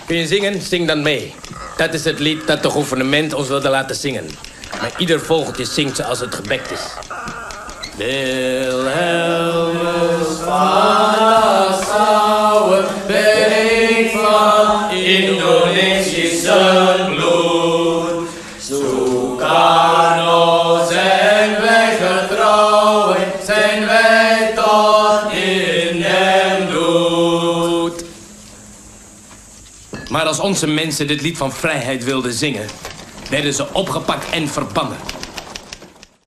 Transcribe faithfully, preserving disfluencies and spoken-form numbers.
Kun je zingen? Zing dan mee. Dat is het lied dat de gouvernement ons wilde laten zingen. Maar ieder vogeltje zingt zoals het gebekt is. Wilhelmus van Nassau, beek van Indonesische bloed. Soekarno zijn wij getrouwen, zijn wij tot in hem doet. Maar als onze mensen dit lied van vrijheid wilden zingen, werden ze opgepakt en verbannen.